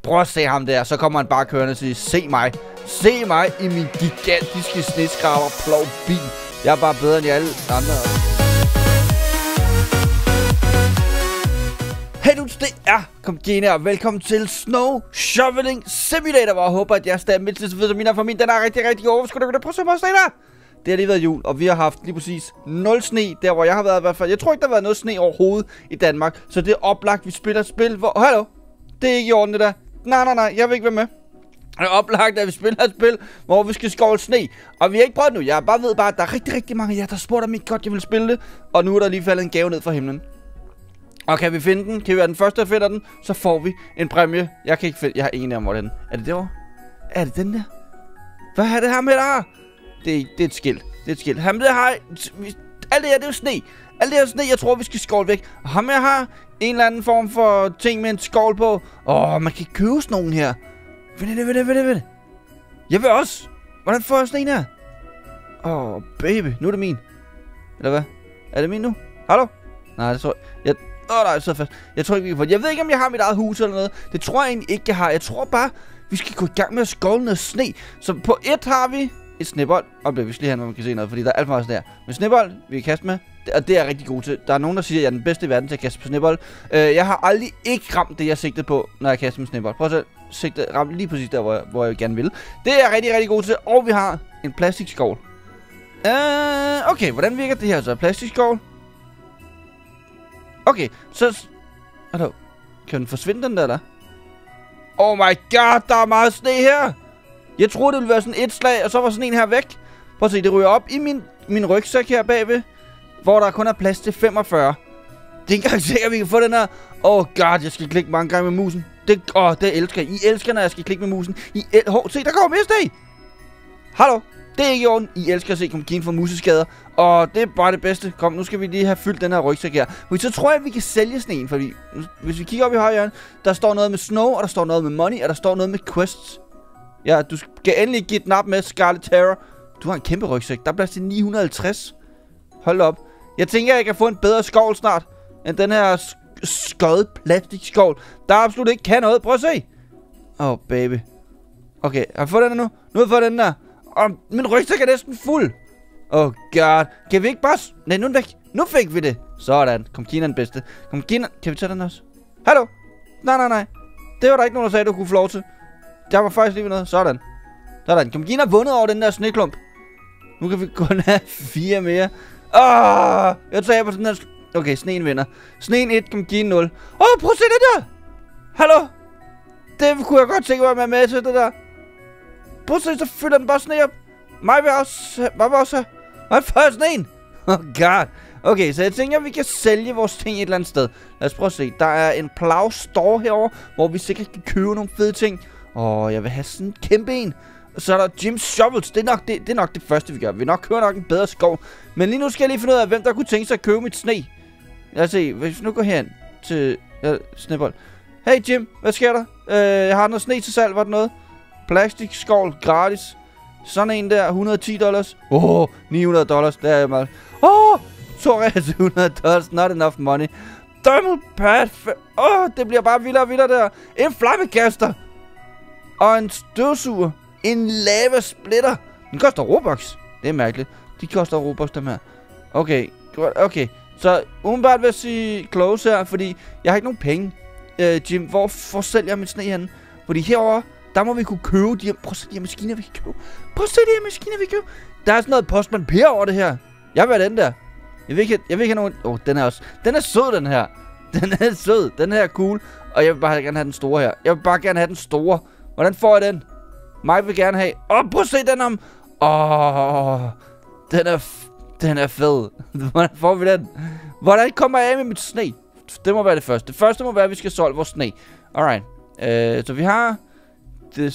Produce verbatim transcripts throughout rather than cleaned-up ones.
Prøv at se ham der. Så kommer han bare kørende og siger, se mig. Se mig i min gigantiske sneskraber plovbil. Jeg er bare bedre end alle andre. Hey dudes, det er Komkina, og velkommen til Snow Shoveling Simulator, hvor jeg håber, at jeg stadig med til så videre, min for min, den er rigtig, rigtig god. Skal du prøve at se mig der? Det har lige været jul, og vi har haft lige præcis nul sne, der hvor jeg har været i hvert fald. Jeg tror ikke, der har været noget sne overhovedet i Danmark, så det er oplagt, vi spiller et spil, hvor... Hallo? Det er ikke i orden, det der. Nej, nej, nej, jeg vil ikke være med. Det er oplagt, at vi spiller et spil, hvor vi skal skovle sne. Og vi har ikke prøvet nu. Jeg bare ved bare, at der er rigtig, rigtig mange af jer, der spurgte om ikke godt, jeg vil spille det. Og nu er der lige faldet en gave ned fra himlen. Og kan vi finde den? Kan vi være den første, der finder den? Så får vi en præmie. Jeg kan ikke finde... Jeg har ingen af hvor den. Er det derovre? Er det den der? Hvad er det her med der? Det er, det er et skilt. Det er et skilt. Ham der har... Alt det her, det er jo sne. Alt det her sne, jeg tror, vi skal skovle væk. Og ham jeg har en eller anden form for ting med en skovl på. Åh, man kan købe sådan nogen her. Ved det, ved det, ved det, ved det. Jeg vil også. Hvordan får jeg sådan en her? Åh, baby. Nu er det min. Eller hvad? Er det min nu? Hallo? Nej, det tror jeg... jeg Åh, oh, nej, jeg sidder fast. Jeg tror ikke, vi kan få det. Jeg ved ikke, om jeg har mit eget hus eller noget. Det tror jeg egentlig ikke, jeg har. Jeg tror bare, vi skal gå i gang med at skovle noget sne. Så på et har vi et snebold. Og det vi skal lige have, hvor man kan se noget, fordi der er alt for meget sne her. Men snebold, vi kan kaste med. Og det er jeg rigtig god til. Der er nogen, der siger, at jeg er den bedste i verden til at kaste på snebold. Uh, jeg har aldrig ikke ramt det, jeg sigtede på, når jeg kaster med snebold. Prøv at sigte ramt lige præcis der, hvor jeg, hvor jeg gerne vil. Det er jeg rigtig, rigtig god til. Og vi har en plastikskovl. Uh, okay, hvordan virker det her så? Plastikskovl. Okay, så... Hallo. Kan den forsvinde, den der, der? Oh my god, der er meget sne her! Jeg troede, det ville være sådan et slag, og så var sådan en her væk. Prøv at se, det ryger op i min, min rygsæk her bagved, hvor der kun er plads til femogfyrre. Det er ikke engang sikkert, at vi kan få den her. Oh god, jeg skal klikke mange gange med musen. Det, åh, det elsker I. I elsker, når jeg skal klikke med musen. I el Hov, se, der kommer mere sne! Hallo? Det er ikke i orden. I elsker at se Komkina få museskader. Og det er bare det bedste. Kom, nu skal vi lige have fyldt den her rygsæk her. Men så tror jeg, at vi kan sælge sneen. Fordi hvis vi kigger op i højre hjørne, der står noget med snow, og der står noget med money, og der står noget med quests. Ja, du skal endelig give den op med Scarlet Terror. Du har en kæmpe rygsæk. Der er plads til ni hundrede og halvtreds. Hold op. Jeg tænker, at jeg kan få en bedre skovl snart, end den her skøde plastikskovl, der absolut ikke kan noget. Prøv at se. Åh, oh, baby. Okay, har jeg fået den her nu? Nu har jeg fået den der. Og min rygsæk er næsten fuld. Oh god. Kan vi ikke bare... Nej, nu er den væk. Nu fik vi det. Sådan. Komkina den bedste. Komkina... Kan vi tage den også? Hallo? Nej, nej, nej. Det var der ikke nogen, der sagde, du kunne få lov til. Der var faktisk lige ved noget. Sådan. Sådan. Komkina har vundet over den der sneklump. Nu kan vi kun have fire mere. Åh! Oh, jeg tager på den der... Okay, sneen vinder. Sneen et, Komkina nul. Åh, oh, prøv at se det der! Hallo? Det kunne jeg godt tænke mig at være med til, det der. Prøv at se, så fylder den bare sne op. Mig vil også... Hvad vil også have? Mig får sneen. Oh god. Okay, så jeg tænker, at vi kan sælge vores ting et eller andet sted. Lad os prøve at se. Der er en plow store herovre, hvor vi sikkert kan købe nogle fede ting. Åh, jeg vil have sådan en kæmpe en. Og så er der Jim's Shovels. Det er, nok det, det er nok det første, vi gør. Vi nok køber nok en bedre skov. Men lige nu skal jeg lige finde ud af, hvem der kunne tænke sig at købe mit sne. Lad os se. Hvis vi nu går hen til... Ja, snebold. Hey Jim, hvad sker der? Øh, jeg har noget sne til salg. Var det noget? Plastikskovl gratis. Sådan en der, et hundrede og ti dollars. Åh, oh, ni hundrede dollars. Det er jeg meget. Åh, oh, sorry, hundrede dollars. Not enough money. Thermal pad. Åh, oh, det bliver bare vildere og vildere der. En flammekaster. Og en støvsuger. En lava splitter. Den koster Robux. Det er mærkeligt. De koster Robux, dem her. Okay, okay. Så umiddelbart vil jeg sige close her, fordi jeg har ikke nogen penge. Uh, Jim, hvor, hvor sælger jeg mit sne henne? Fordi herovre, der må vi kunne købe de her... Prøv at se de her maskiner, vi kan købe. Prøv at se de her maskiner, vi kan købe. Der er sådan noget Postman Per over det her. Jeg vil have den der. Jeg vil ikke, jeg vil ikke have nogen... Åh, oh, den er også... Den er sød, den her. Den er sød. Den her er cool. Og jeg vil bare gerne have den store her. Jeg vil bare gerne have den store. Hvordan får jeg den? Mig vil gerne have... Åh, oh, prøv at se den om... Åh... Oh, den er... Den er fed. Hvordan får vi den? Hvordan kommer jeg af med mit sne? Det må være det første. Det første må være, at vi skal solve vores sne. Alright. Uh, så vi har... The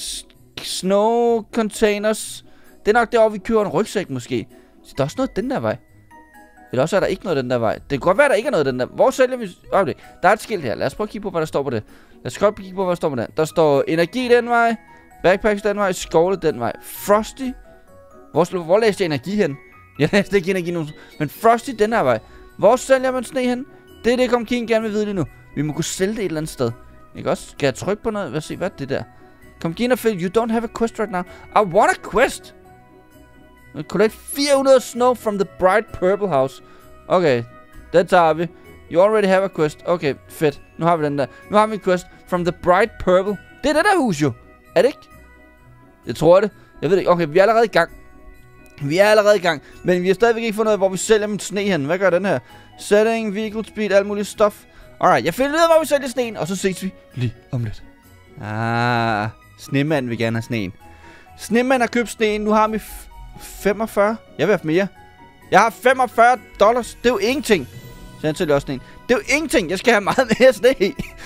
snow containers. Det er nok derovre, vi køber en rygsæk måske. Så der er også noget den der vej. Eller også er der ikke noget den der vej. Det kan godt være, der ikke er noget den der. Hvor sælger vi... Okay. Der er et skilt her. Lad os prøve at kigge på, hvad der står på det. Lad os godt kigge på, hvad der står på den. Der står energi den vej. Backpacks den vej. Skovle den vej. Frosty. Hvor, hvor læste jeg energi hen? Jeg læste ikke energi nu. Men Frosty den her vej. Hvor sælger man sne hen? Det er det, Komkina gerne vil vide lige nu. Vi må kunne sælge det et eller andet sted. Ikke også? Skal jeg trykke på noget? Hvad se, hvad er det der? Come Phil, you don't have a quest right now. I want a quest! Collect fire hundrede snow from the bright purple house. Okay, det tager vi. You already have a quest. Okay, fedt. Nu har vi den der. Nu har vi en quest from the bright purple. Det er det der hus jo. Er det ikke? Jeg tror det. Jeg ved det ikke. Okay, vi er allerede i gang. Vi er allerede i gang. Men vi har stadigvæk ikke fundet ud af, hvor vi sælger min sne hen. Hvad gør den her? Setting, vehicle speed, alt muligt stof. Alright, jeg finder ud af, hvor vi sælger sneen. Og så ses vi lige om lidt. Ah, snemanden vil gerne have sneen. Snemanden har købt sneen. Nu har vi femogfyrre. Jeg vil have mere. Jeg har femogfyrre dollars. Det er jo ingenting. Så jeg sælger også sneen. Det er jo ingenting. Jeg skal have meget mere sne.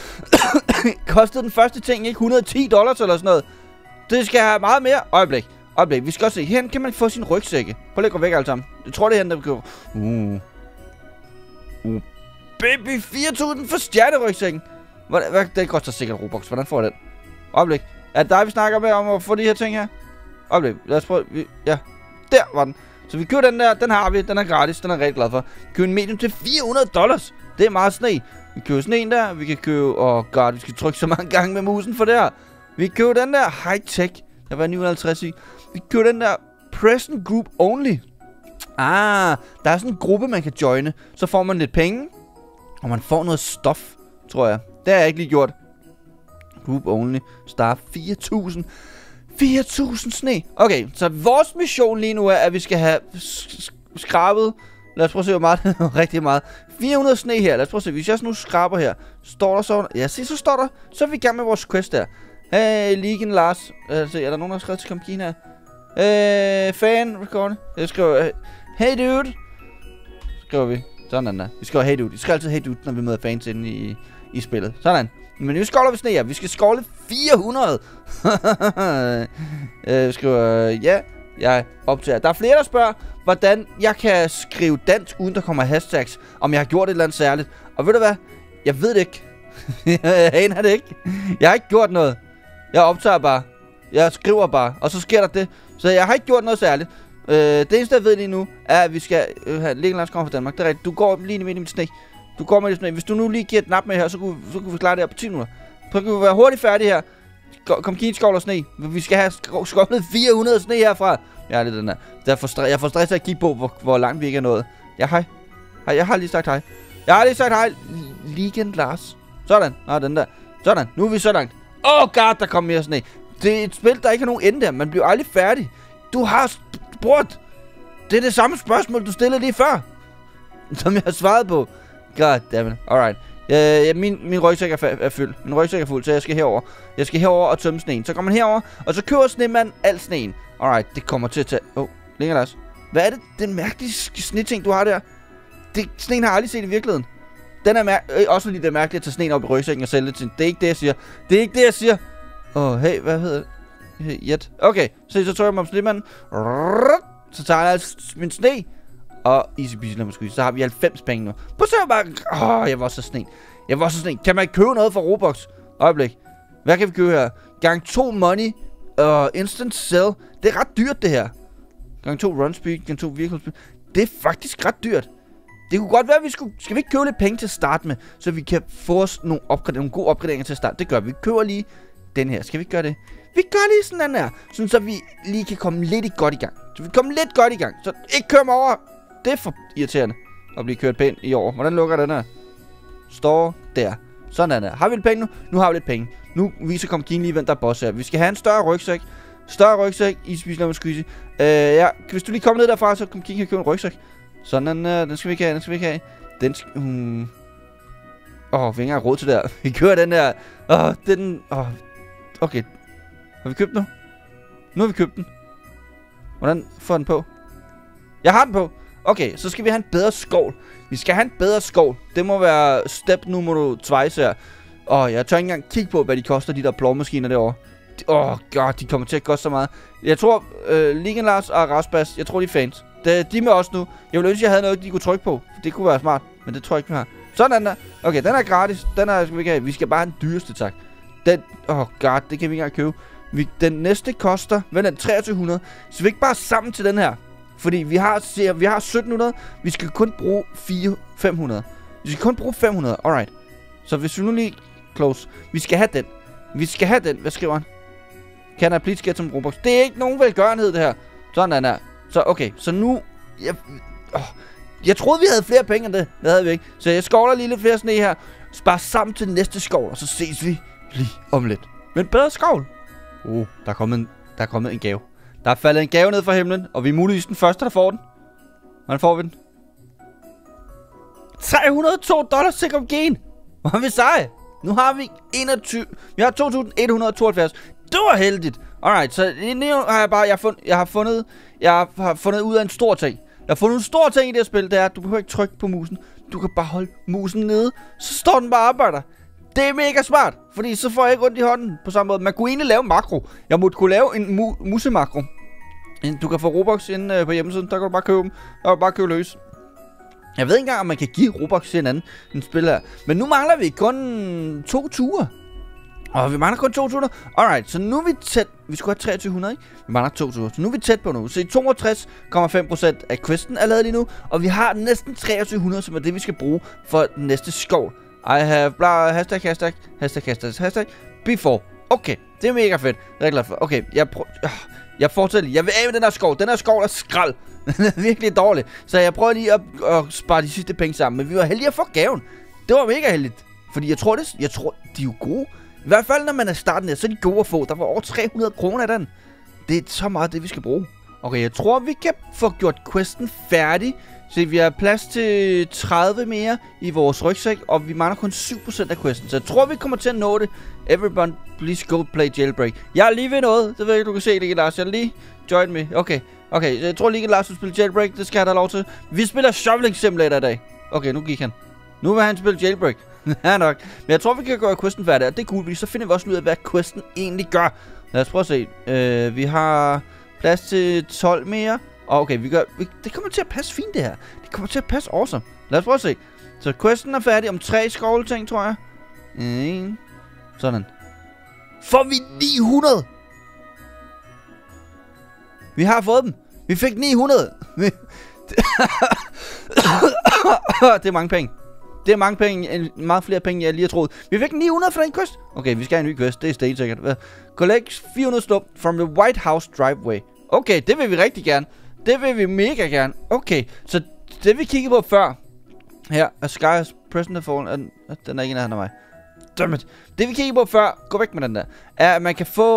Kostede den første ting ikke et hundrede og ti dollars eller sådan noget. Det skal have meget mere. Øjeblik. Øjeblik. Vi skal også se. Her kan man få sin rygsække. Prøv lige at gå væk alle sammen. Jeg tror, det er her, der vi køber. Uh. Uh. Baby, fire tusind for stjernerygsækken. Hvad, hvad, det koster sikkert Robux. Hvordan får jeg den? Øjeblik. Er det dig, vi snakker med om at få de her ting her? Øjeblik. Lad os prøve. Vi, ja. Der var den. Så vi køber den der. Den har vi. Den er gratis. Den er jeg rigtig glad for. Vi køber en medium til fire hundrede dollars. Det er meget sne. Vi køber sneen der. Vi kan købe... Åh, oh god. Vi skal trykke så mange gange med musen for det her. Vi køber den der high-tech. Der var ni hundrede og halvtreds i. Vi køber den der present group only. Ah, der er sådan en gruppe, man kan joine. Så får man lidt penge. Og man får noget stof, tror jeg. Det har jeg ikke lige gjort. Group only. Star fire tusind. fire tusind sne. Okay, så vores mission lige nu er, at vi skal have skrabet. Lad os prøve at se, hvor meget. Rigtig meget. fire hundrede sne her. Lad os prøve at se. Hvis jeg nu skraber her. Står der så... Ja, se, så står der. Så er vi i gang med vores quest der. Hey, Ligen Lars. Altså, er der nogen, der har skrevet til Comkina her? Øh, fan, record. Jeg skriver, hey dude. Skriver vi. Sådan der. Vi skriver, hey dude. Vi skal altid hey dude, når vi møder fans inde i, i spillet. Sådan. Men nu skåler vi sne her. Vi skal skåle fire hundrede. øh, skriver, ja, jeg optager. Der er flere, der spørger, hvordan jeg kan skrive dansk, uden der kommer hashtags. Om jeg har gjort et eller andet særligt. Og ved du hvad? Jeg ved det ikke. Jeg aner det ikke. Jeg har ikke gjort noget. Jeg optager bare. Jeg skriver bare. Og så sker der det. Så jeg har ikke gjort noget særligt. Øh, det eneste jeg ved lige nu er at vi skal øh, have Legolands kommer fra Danmark. Det er rigtigt. Du går lige midt i mit sne. Du går med i sne. Hvis du nu lige giver et nap med her, så kunne, så kunne vi klare det her på ti minutter. Så kan vi være hurtigt færdige her. Kom kig, skovl og sne. Vi skal have skovlet fire hundrede sne herfra. Jeg er lidt den der. der er for jeg får stress at kigge på hvor, hvor langt vi ikke er nået. Ja hej. Hej. Jeg har lige sagt hej. Jeg har lige sagt hej. Legend Lars. Sådan. Nå den der. Sådan. Nu er vi så langt. Åh oh god, der kommer mere sne. Det er et spil, der ikke har nogen ende der. Man bliver aldrig færdig. Du har spurgt. Det er det samme spørgsmål, du stillede lige før. Som jeg har svaret på. God damn it. Alright. Uh, min, min rygsæk er, er fyldt. Min rygsæk er fuld, så jeg skal herover. Jeg skal herover og tømme sneen. Så kommer man herover, og så køber snemanden al sneen. Alright, det kommer til at tage... Åh, oh, længere Lars. Hvad er det? Den mærkelige sneting, du har der? Det, sneen har jeg aldrig set i virkeligheden. Den er mær øh, også fordi det er mærkeligt at tage sneen op i rygsækken og sælge det til. Det er ikke det, jeg siger. Det er ikke det, jeg siger. Åh, oh, hey, hvad hedder det? Hey, jet. Okay, så, så trykker jeg mig om snemanden. Så tager jeg altså min sne. Og easy peasy, lad mig skyde. Så har vi halvfems penge nu. Prøv at se bare. Åh, oh, jeg var så sne. Jeg var så sne. Kan man ikke købe noget fra Robux? Øjeblik. Hvad kan vi købe her? Gang to money. Og uh, instant sell. Det er ret dyrt, det her. Gang to run speed. Gang to vehicle speed. Det er faktisk ret dyrt. Det kunne godt være, at vi skulle... Skal vi ikke købe lidt penge til at starte med? Så vi kan få os nogle, nogle gode opgraderinger til at starte. Det gør vi. Vi køber lige den her. Skal vi ikke gøre det? Vi gør lige sådan den her. Sådan så vi lige kan komme lidt i godt i gang. Så vi kommer lidt godt i gang. Så ikke kør mig over. Det er for irriterende at blive kørt pænt i år. Hvordan lukker den her? Står der. Sådan der. Har vi lidt penge nu? Nu har vi lidt penge. Nu viser Comkina lige, hvem der er boss her. Vi skal have en større rygsæk. Større rygsæk. I spiser noget med skyse. Øh, ja. Hvis du lige kommer ned derfra, så Comkina kan købe en rygsæk. Sådan den, øh, den skal vi ikke have. Den skal vi ikke have. Den skal... Hmm. Åh, oh, vi har ikke engang råd til der. Vi kører den der. Åh, oh, den... Åh. Oh. Okay. Har vi købt den nu? Nu har vi købt den. Hvordan får den på? Jeg har den på. Okay, så skal vi have en bedre skovl. Vi skal have en bedre skovl. Det må være step nummer to her. Åh, oh, jeg tør ikke engang kigge på, hvad de koster, de der plovmaskiner derovre. Åh, oh, god, de kommer til at koste så meget. Jeg tror, øh, Ligen Lars og Rasbas, jeg tror, de er fans. De, de er med os nu. Jeg ville ønske, jeg havde noget, de kunne trykke på. Det kunne være smart, men det tror jeg ikke, vi har. Sådan der. Okay, den er gratis. Den er, skal vi ikke have. Vi skal bare have den dyreste, tak. Den, åh, oh god, det kan vi ikke engang købe. Vi, den næste koster, hvad er den, treogtyve hundrede. Så vi ikke bare sammen til den her. Fordi vi har, vi har sytten hundrede. Vi skal kun bruge fire, fem hundrede. Vi skal kun bruge fem hundrede. Alright. Så hvis vi nu lige close. Vi skal have den. Vi skal have den. Hvad skriver han? Can I please get some Robux? Det er ikke nogen velgørenhed, det her. Sådan den er. Så okay, så nu... Jeg, åh, jeg troede, vi havde flere penge end det. Det havde vi ikke. Så jeg skovler lige lidt flere sne her. Spar sammen til næste skov, og så ses vi lige om lidt. Men bedre skovl. Uh, der er kommet en, der er kommet en gave. Der er faldet en gave ned fra himlen, og vi er muligvis den første, der får den. Hvordan får vi den? tre hundrede og to dollars sikker gen. Hvor er vi seje. Nu har vi enogtyve. Vi har to tusind et hundrede og tooghalvfjerds. Det var heldigt. Alright, så nu har jeg bare, jeg har, fundet, jeg har fundet, jeg har fundet ud af en stor ting. Jeg har fundet en stor ting i det her spil, det er, at du behøver ikke trykke på musen. Du kan bare holde musen nede, så står den bare og arbejder. Det er mega smart, fordi så får jeg ikke ondt i hånden på samme måde. Man kunne egentlig lave en makro. Jeg måtte kunne lave en mu musemakro. Du kan få Robux inde øh, på hjemmesiden, der kan du bare købe dem. Der kan du bare købe løs. Jeg ved ikke engang, om man kan give Robux til en anden en spil her. Men nu mangler vi kun to ture. Og vi mangler kun to ture. Alright, så nu er vi tæt. Vi skulle have treogtyve hundrede, ikke? Vi mangler to ture. Så nu er vi tæt på nu. Så toogtres komma fem procent af questen er lavet lige nu. Og vi har næsten treogtyve hundrede, som er det, vi skal bruge for den næste skov. I have bla hashtag hashtag hashtag hashtag hashtag before. Okay, det er mega fedt. Jeg er glad for. Okay, jeg prøver. Jeg fortsætter lige. Jeg vil af med den her skov. Den her skov er skrald. Den er virkelig dårlig. Så jeg prøver lige at, at spare de sidste penge sammen. Men vi var heldige at få gaven. Det var mega heldigt. Fordi jeg tror, det, jeg tror, de er jo gode. I hvert fald, når man er starten her, så er de gode at få. Der var over tre hundrede kroner af den. Det er så meget det, vi skal bruge. Okay, jeg tror, vi kan få gjort questen færdig. Så vi har plads til tredive mere i vores rygsæk. Og vi mangler kun syv procent af questen. Så jeg tror, vi kommer til at nå det. Everyone, please go play Jailbreak. Jeg er lige ved noget. Det ved jeg ikke, du kan se det, Lars. Jeg er lige join me. Okay. Okay, jeg tror lige, at Lars vil spille Jailbreak. Det skal jeg da lov til. Vi spiller Shoveling Simulator i dag. Okay, nu gik han. Nu vil han spille Jailbreak. Ja nok. Men jeg tror, vi kan gøre questen færdig. Og det er cool, fordi så finder vi også ud af, hvad questen egentlig gør. Lad os prøve at se. Øh, vi har plads til tolv mere. Og okay, vi gør, vi, det kommer til at passe fint, det her. Det kommer til at passe awesome. Lad os prøve at se. Så questen er færdig om tre skovleting, tror jeg. En. Sådan. Får vi ni hundrede? Vi har fået dem. Vi fik ni hundrede. Det er mange penge. Det er mange penge. Meget flere penge, jeg lige har troet. Vi fik ni hundrede for den quest. Okay, vi skal have en ny quest. Det er stensikkert. Collect fire hundrede stop from the White House driveway. Okay, det vil vi rigtig gerne. Det vil vi mega gerne. Okay, så det vi kiggede på før. Her, A Sky is present to fall. Den er ikke en af han af mig. Dammit. Det vi kiggede på før, gå væk med den der, er at man kan få...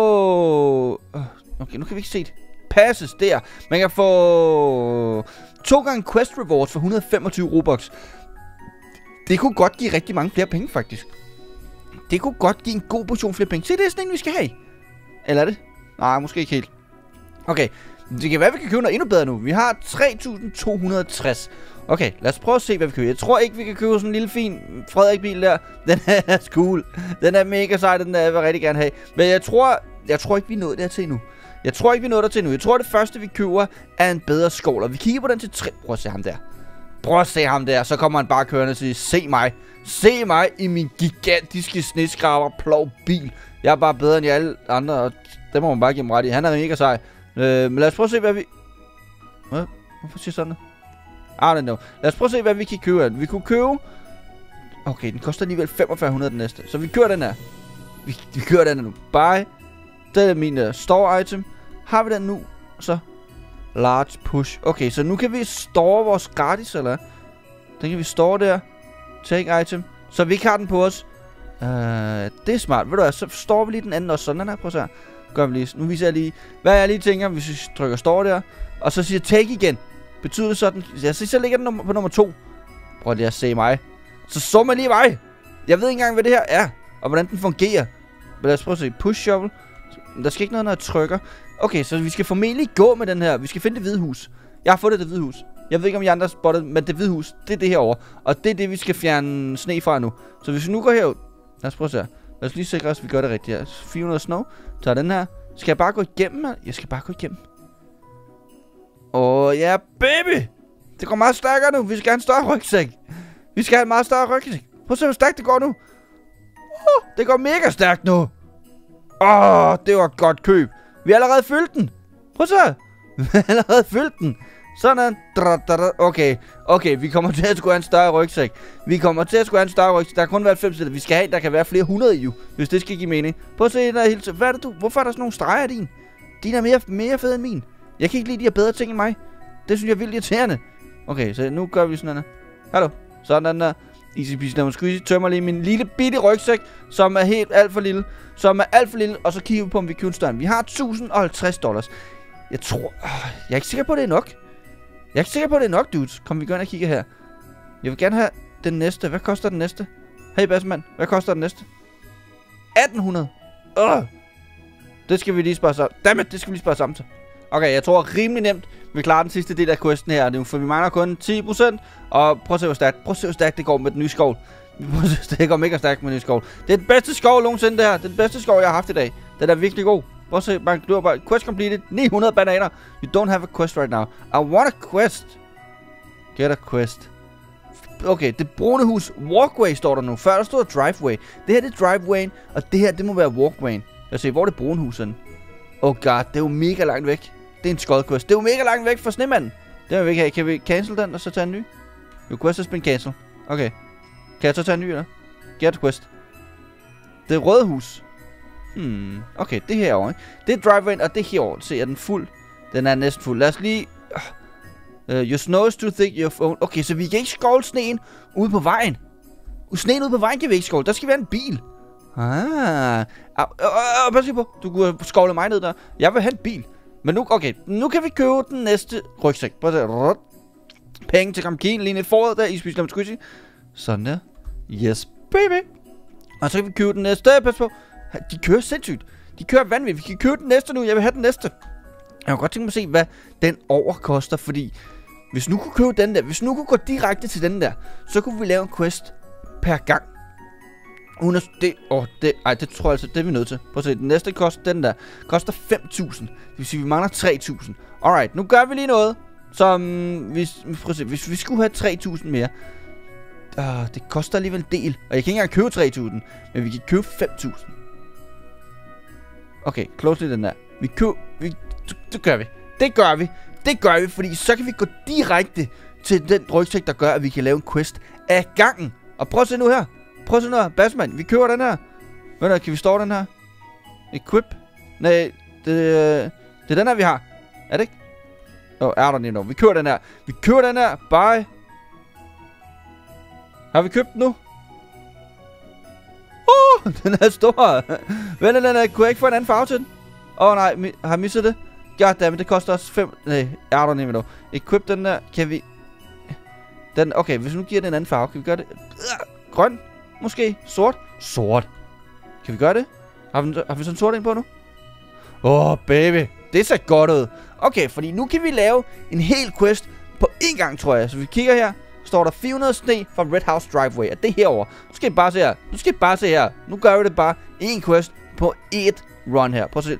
Okay, nu kan vi ikke se det. Passes der. Man kan få to gange quest rewards for et hundrede og femogtyve Robux. Det kunne godt give rigtig mange flere penge, faktisk. Det kunne godt give en god portion flere penge. Se, det er sådan en, vi skal have. Eller er det? Nej, måske ikke helt. Okay, det kan være, vi kan købe noget endnu bedre nu. Vi har tre tusind to hundrede og tres. Okay, lad os prøve at se, hvad vi kan købe. Jeg tror ikke, vi kan købe sådan en lille fin Frederik-bil der. Den er cool. Den er mega sej, den der jeg vil rigtig gerne have. Men jeg tror, jeg tror ikke, vi er nået dertil endnu. Jeg tror ikke, vi er nået dertil endnu. Jeg tror, det første, vi køber, er en bedre skovl. Og vi kigger på den til tre... Prøv at se ham der. Prøv at se ham der. Så kommer han bare kørende og siger, se mig. Se mig i min gigantiske sneskraber plov bil. Jeg er bare bedre end jer alle andre, og det må man bare give mig ret i. Han er mega sej. Øh, men lad os prøve at se, hvad vi... Hvad? Hvorfor siger sådan noget? I don't know. Lad os prøve at se, hvad vi kan købe. Vi kunne købe... Okay, den koster alligevel femogfyrre hundrede den næste. Så vi kører den her. Vi, vi kører den her nu. Buy. Det er min uh, store item. Har vi den nu? Så... Large push. Okay, så nu kan vi store vores gratis, eller? Den kan vi store der. Take item. Så vi ikke har den på os. Uh, det er smart. Ved du hvad, så står vi lige den anden også. Sådan her. Prøv at se her. Gør vi lige. Nu viser jeg lige, hvad jeg lige tænker, hvis vi trykker store der. Og så siger take igen. Betyder det sådan? Jeg synes, så ligger den på nummer to. Prøv lige at se mig. Så så man lige mig. Jeg ved ikke engang, hvad det her er. Og hvordan den fungerer. Men lad os prøve at se. Push shovel. Der skal ikke noget, når jeg trykker. Okay, så vi skal formentlig gå med den her. Vi skal finde det hvide hus. Jeg har fundet det hvide hus. Jeg ved ikke, om I andre har spottet, men det hvide hus, det er det herovre. Og det er det, vi skal fjerne sne fra nu. Så hvis vi nu går herud. Lad os prøve at se her. Lad os lige sikre os, at vi gør det rigtigt her. fire hundrede snow. Tager den her. Skal jeg bare gå igennem her? Jeg skal bare gå igennem. Åh, ja, baby! Det går meget stærkere nu. Vi skal have en større rygsæk. Vi skal have en meget større rygsæk. Prøv at se, hvor stærkt det går nu. Oh, det går mega stærkt nu. Åh, oh, det var et godt køb. Vi har allerede fyldt den. Prøv at se. Vi har allerede fyldt den. Sådan. Okay, okay, vi kommer til at skulle have en større rygsæk. Vi kommer til at skulle have en større rygsæk. Der kan kun være halvfems liter. Vi skal have en, der kan være flere hundrede i, jo, hvis det skal give mening. Prøv at se der hele. Hvad er det du? Hvorfor er der sådan nogle streger i din? Din er mere, mere fed end min. Jeg kan ikke lide, de har bedre ting end mig. Det synes jeg er vildt irriterende. Okay, så nu gør vi sådan her. Hallo. Sådan der. Easy peasy lemon squeezy. Tømmer lige min lille bitte rygsæk, som er helt alt for lille. Som er alt for lille. Og så kigger vi på, om vi køber større. Vi har tusind og halvtreds dollars. Jeg tror... Jeg er ikke sikker på, at det er nok. Jeg er ikke sikker på, at det er nok, dudes. Kom, vi går ind og kigger her. Jeg vil gerne have den næste. Hvad koster den næste? Hey, bassmand. Hvad koster den næste? atten hundrede. Åh. Det skal vi lige spare sammen. Dammit, det skal vi lige spare sammen til. Okay, jeg tror rimelig nemt, vi klarer den sidste del af questen her. Nu, for vi mangler kun ti procent. Og prøv at se, hvor stærkt. Prøv at se, hvor stærkt det går med den nye skov. Prøv at se, det går mega stærkt med den nye skov. Det er den bedste skov nogensinde, det her. Det er den bedste skov, jeg har haft i dag. Den er virkelig god. Prøv at se, man bliver bare... Quest completed. ni hundrede bananer. You don't have a quest right now. I want a quest. Get a quest. Okay, det brune hus. Walkway står der nu. Før der stod driveway. Det her det er drivewayen. Og det her, det må være walkwayen. Lad os se, hvor er det brune hus henne? Oh god, det er jo mega langt væk. Det er en skodquest. Det er jo mega langt væk fra snemanden. Det vil vi ikke have. Kan vi cancel den og så tage en ny? Your quest has been cancelled. Okay. Kan jeg så tage en ny, eller? Get quest. Det er røde hus. Hmm. Okay, det her over, ikke? Det er drivewayen, og det her over. Se, er den fuld? Den er næsten fuld. Lad os lige... Uh, your snow is too thick, your phone... Okay, så vi kan ikke skovle sneen ude på vejen. Sneen ude på vejen kan vi ikke skovle. Der skal vi have en bil. Ah. Uh, uh, uh, uh, på. Du kunne skovle mig ned der. Jeg vil have en bil. Men nu, okay, nu kan vi købe den næste rygsæk. Prøv at se. Penge til Kamkin, lige ned foråret der, i spiser lemon squeezy. Sådan der. Yes, baby. Og så kan vi købe den næste. Pas på. De kører sindssygt. De kører vanvittigt. Vi kan købe den næste nu. Jeg vil have den næste. Jeg kunne godt tænke mig at se, hvad den over koster. Fordi hvis nu kunne købe den der, hvis nu kunne gå direkte til den der, så kunne vi lave en quest per gang. Uden at det, åh, det, ej, det tror jeg altså, det er vi nødt til. Prøv at se, den næste koster, den der, koster fem tusind. Det vil sige, vi mangler tre tusind. Alright, nu gør vi lige noget, som, hvis, prøv at se, hvis vi skulle have tre tusind mere. Uh, det koster alligevel en del, og jeg kan ikke engang købe tre tusind, men vi kan købe fem tusind. Okay, close lige den der. Vi køber, vi, det, det gør vi. Det gør vi. Det gør vi, fordi så kan vi gå direkte til den rygsæk, der gør, at vi kan lave en quest af gangen. Og prøv at se nu her. Prøv at se nu her. Bassman, vi køber den her. Hvad der, kan vi stå den her? Equip? Nej, det, det er den her, vi har. Er det ikke? Åh, oh, er der lige noget. Vi køber den her. Vi køber den her. Bye. Har vi købt den nu? Uh, den er stor. Vent, den er, kunne jeg ikke få en anden farve til den? Åh oh, nej, mi har jeg misset det? Goddammit, det koster også fem... Nej, er der nemlig noget. Equip den der. Kan vi... Den, okay, hvis vi nu giver den en anden farve, kan vi gøre det? Grøn? Måske? Sort? Sort. Kan vi gøre det? Har vi, har vi sådan en sort ind på nu? Åh, oh, baby. Det ser godt ud. Okay, fordi nu kan vi lave en hel quest på én gang, tror jeg. Så vi kigger her. Står der fire hundrede sne fra Red House Driveway. Er det herovre? Nu skal I bare se her. Nu skal I bare se her. Nu gør vi det bare én quest på ét run her. Prøv at se.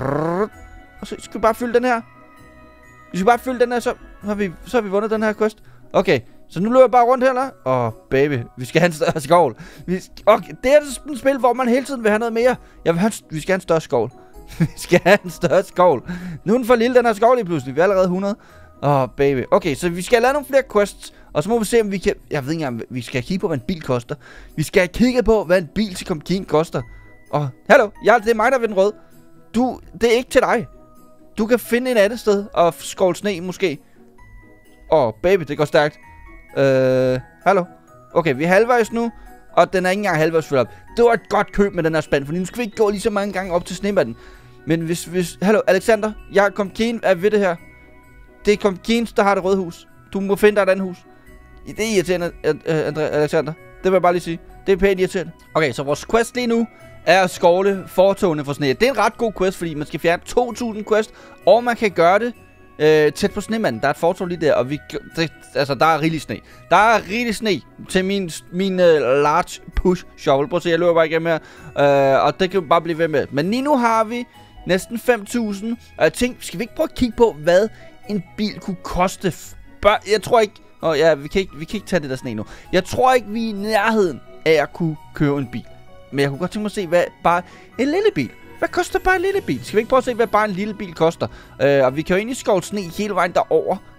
Og så skal vi bare fylde den her. Vi skal bare fylde den her, så har vi, så har vi vundet den her quest. Okay, så nu løber jeg bare rundt her, eller? Åh, oh, baby. Vi skal have en større skovl. Vi, okay, det er et spil, hvor man hele tiden vil have noget mere. Jeg vil have en, vi skal have en større skovl. Vi skal have en større skovl. Nu er den for lille, den her skovl lige pludselig. Vi er allerede hundrede. Åh, oh, baby. Okay, så vi skal lave nogle flere quests. Og så må vi se, om vi kan... Jeg ved ikke engang, vi skal kigge på, hvad en bil koster. Vi skal kigge på, hvad en bil til Kamkin koster. Og, oh, hallo, jeg, det er mig, der vil den rød. Du, det er ikke til dig. Du kan finde en andet sted og skovle sne, måske. Åh, oh, baby, det går stærkt. Øh, hallo. Okay, vi er halvvejs nu. Og den er ikke engang halvvejs fyldt op. Det var et godt køb med den her spand, for nu skal vi ikke gå lige så mange gange op til snemanden. Men hvis, hvis... Hallo, Alexander. Jeg Kamkin er ved det her. Det er Kamkins, der har det røde hus. Du må finde dig et andet hus. Det er irriterende, Alexander. Det vil jeg bare lige sige. Det er pænt irriterende. Okay, så vores quest lige nu er at skovle fortogene for sne. Det er en ret god quest, fordi man skal fjerne to tusind quest, og man kan gøre det øh, tæt på snemanden. Der er et fortog lige der, og vi, det, altså, der er rigelig sne. Der er rigelig sne til min, min uh, large push shovel. Prøv at se, jeg løber bare igennem her, øh, og det kan vi bare blive ved med. Men lige nu har vi næsten fem tusind, og jeg tænkte, skal vi ikke prøve at kigge på, hvad en bil kunne koste? Jeg tror ikke... Åh oh, ja, vi kan, ikke, vi kan ikke tage det der sne nu. Jeg tror ikke, vi er i nærheden af at kunne købe en bil. Men jeg kunne godt tænke mig at se, hvad bare en lille bil. Hvad koster bare en lille bil? Skal vi ikke prøve at se, hvad bare en lille bil koster? Uh, og vi kan jo egentlig skovle sne hele vejen derover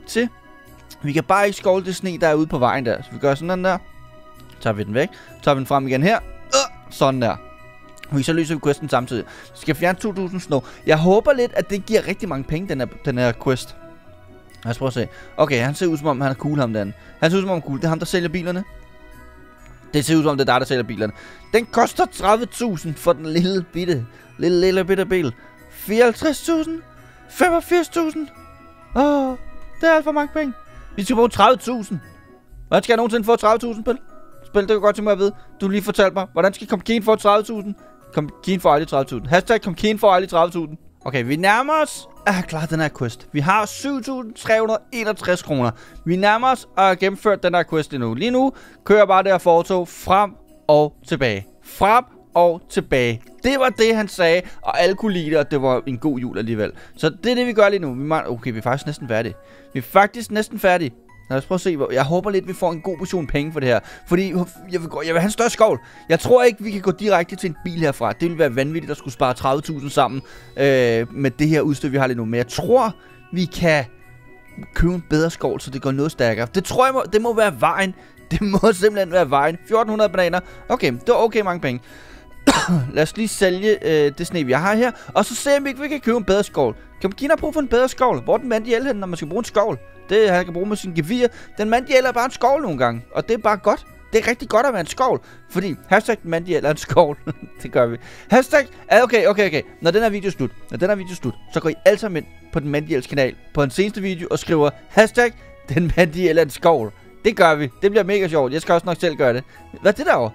til. Vi kan bare ikke skovle det sne, der er ude på vejen der. Så vi gør sådan der. Så tager vi den væk. Så tager vi den frem igen her. Øh, sådan der. Og så løser vi questen samtidig. Vi skal fjerne to tusind snow. Jeg håber lidt, at det giver rigtig mange penge, den her, den her quest. Lad os prøve at se. Okay, han ser ud som om, han er cool, ham den. Han ser ud som om, han er cool. Det er ham, der sælger bilerne. Det ser ud som om, det er der, der sælger bilerne. Den koster tredive tusind for den lille bitte, lille, lille bitte bil. fireoghalvtreds tusind. femogfirs tusind. Åh, oh, det er alt for mange penge. Vi skal bruge tredive tusind. Hvordan skal jeg nogensinde få tredive tusind, Spil? Spil, det kan godt til mig at vide. Du lige fortalte mig. Hvordan skal Comkeen få tredive tusind? Comkeen får aldrig tredive tusind. Hashtag Comkeen får aldrig tredive tusind. Okay, vi nærmer os at have klaret den her quest. Vi har syv tusind tre hundrede og enogtres kroner. Vi nærmer os at have gennemført den her quest endnu. Lige nu kører bare det her fortog frem og tilbage. Frem og tilbage. Det var det, han sagde, og alle kunne lide det, og det var en god jul alligevel. Så det er det, vi gør lige nu. Vi må... Okay, vi er faktisk næsten færdige. Vi er faktisk næsten færdige. Lad os prøve at se. Jeg håber lidt, vi får en god portion penge for det her. Fordi jeg vil, gå... jeg vil have en større skovl. Jeg tror ikke, vi kan gå direkte til en bil herfra. Det ville være vanvittigt at skulle spare tredive tusind sammen øh, med det her udstyr, vi har lige nu. Men jeg tror, vi kan købe en bedre skovl, så det går noget stærkere. Det tror jeg, må... det må være vejen. Det må simpelthen være vejen. fjorten hundrede bananer. Okay, det var okay mange penge. Lad os lige sælge øh, det sne, vi har her. Og så ser vi ikke, vi kan købe en bedre skovl. Kan man give have brug for en bedre skovl? Hvor er den mand i el hen, når man skal bruge en skovl? Det han kan bruge med sin gevir. Den mand i el er bare en skovl nogle gange. Og det er bare godt. Det er rigtig godt at være en skovl. Fordi hashtag den mand i el er en skovl. Det gør vi. Hashtag. Okay, okay, okay. Når den her video er slut. Når den her video er slut. Så går I alle sammen ind på den mand i els kanal. På en seneste video og skriver hashtag den mand i el er en skovl. Det gør vi. Det bliver mega sjovt. Jeg skal også nok selv gøre det. Hvad er det derovre?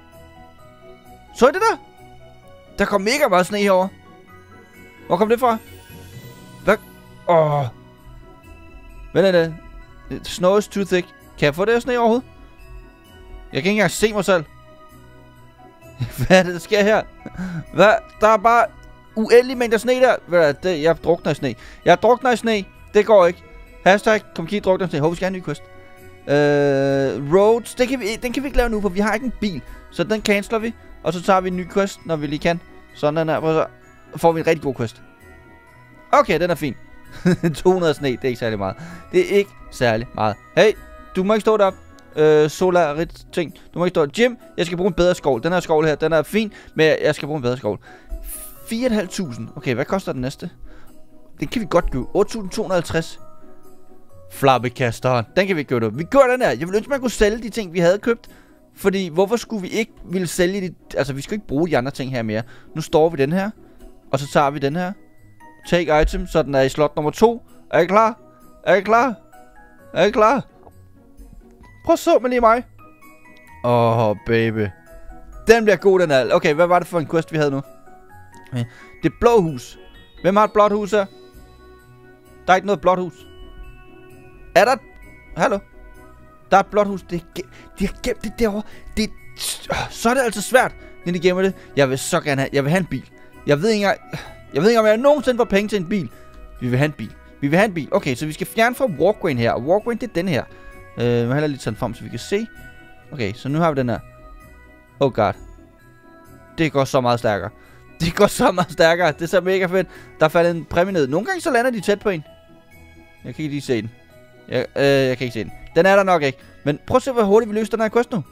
Så I det der? Der kom mega meget sne herovre. Hvor kom det fra? Hvad? Åh. Hvad er det? Snow is too thick. Kan jeg få det her sne overhovedet? Jeg kan ikke engang se mig selv. Hvad er det, der sker her? Hvad? Der er bare uendelig mængder sne der. Hvad er det? Jeg drukner i sne. Jeg drukner i sne. Det går ikke. Hashtag Comkeen drukner i sne. Håber vi skal have en ny quest. Øh, roads. Det kan vi, den kan vi ikke lave nu, for vi har ikke en bil. Så den canceler vi. Og så tager vi en ny quest, når vi lige kan. Sådan her. Så får vi en rigtig god quest. Okay, den er fin. to hundrede sne, det er ikke særlig meget. Det er ikke særlig meget. Hey, du må ikke stå deroppe. Øh, solarit ting. Du må ikke stå der. Jim, jeg skal bruge en bedre skovl. Den her skovl her, den er fin. Men jeg skal bruge en bedre skovl. fire tusind fem hundrede. Okay, hvad koster den næste? Den kan vi godt købe. otte tusind to hundrede og halvtreds. Flappekasteren. Den kan vi købe nu. Vi gør den her. Jeg ville ønske, man kunne sælge de ting, vi havde købt. Fordi, hvorfor skulle vi ikke ville sælge de... Altså, vi skal ikke bruge de andre ting her mere. Nu står vi den her. Og så tager vi den her. Take item, så den er i slot nummer to. Er I klar? Er I klar? Er I klar? Prøv at så med lige mig. Åh, oh, baby. Den bliver god, den her. Okay, hvad var det for en quest, vi havde nu? Okay. Det blå hus. Hvem har et blåt hus her? Der er ikke noget blåt hus. Er der... Hallo? Der er et blåt hus. Det er de har gemt det derovre. Det så er det altså svært, når de gemmer det. Jeg vil så gerne have... Jeg vil have en bil. Jeg ved ikke engang... Jeg ved ikke, om jeg nogensinde får penge til en bil. Vi vil have en bil. Vi vil have en bil. Okay, så vi skal fjerne fra walkwayen her. Og walkwayen, det er den her. Øh, jeg må hellere lige tage den frem, så vi kan se. Okay, så nu har vi den her. Oh god. Det går så meget stærkere. Det går så meget stærkere. Det er så mega fedt. Der er faldet en præmie ned. Nogle gange så lander de tæt på en. Jeg kan ikke lige se den. Jeg, øh, jeg kan ikke se den. Den er der nok ikke. Men prøv at se, hvor hurtigt vi løser den her quest nu.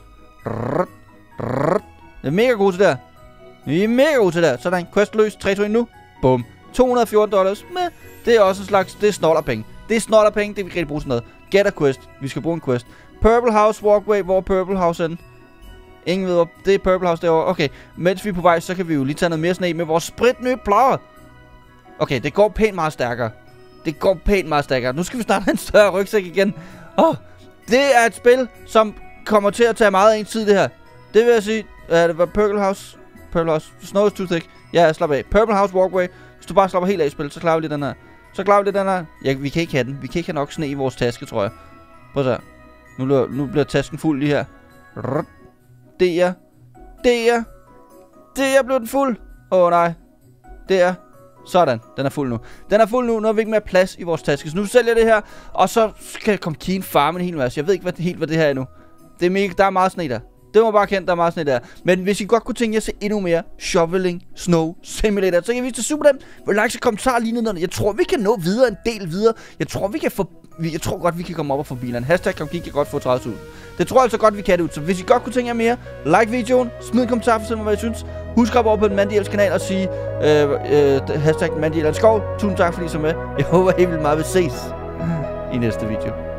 Det er mega god til det her. Vi er mega gode til det her. Sådan, quest løs. tre, to, et nu. Bum. to hundrede og fjorten dollars. Men det er også en slags... Det er snollerpenge. Det er snollerpenge. Det vil vi rigtig bruge sådan noget. Get a quest. Vi skal bruge en quest. Purple House Walkway. Hvor er Purple House henne? Ingen ved, hvor det er Purple House derovre. Okay. Mens vi er på vej, så kan vi jo lige tage noget mere sne med vores spritnye plader. Okay, det går pænt meget stærkere. Det går pænt meget stærkere. Nu skal vi snart have en større rygsæk igen. Åh. Oh, det er et spil, som kommer til at tage meget af en tid, det her. Det vil jeg sige. Uh, det var Purple House... Purple House. Snow is too thick. Ja, slap af. Purple House Walkway. Hvis du bare slapper helt af i spil, så klarer vi lige den her. Så klarer vi lige den her. Ja, vi kan ikke have den. Vi kan ikke have nok sne i vores taske, tror jeg. Prøv at se. Nu bliver, nu bliver tasken fuld lige her. Det er. Det er. Det er blevet den fuld. Åh oh, nej. Det er. Sådan. Den er fuld nu. Den er fuld nu. Nu har vi ikke mere plads i vores taske. Så nu sælger jeg det her. Og så skal jeg komme Comkeen farme en hel masse. Jeg ved ikke hvad det, helt, hvad det her er nu. Det er mega. Der er meget sne der. Det må bare kende, der er meget sne der. Men hvis I godt kunne tænke jer at se endnu mere Shoveling Snow Simulator, så kan I vise til super dem. Hvor like og kommentarer lige nedenunder. Jeg tror, vi kan nå videre en del videre. Jeg tror, vi kan få vi, jeg tror godt, vi kan komme op og få bilerne. Hashtag kom kig, kan godt få tredive tusind. Det tror jeg altså godt, vi kan det ud. Så hvis I godt kunne tænke jer mere, like videoen, smid en kommentar, fortæl mig, hvad I synes. Husk at op over på den Mandiels kanal og sige øh, øh, hashtag Mandiels skov. Tusind tak, fordi I så med. Jeg håber helt vildt meget, vi ses i næste video.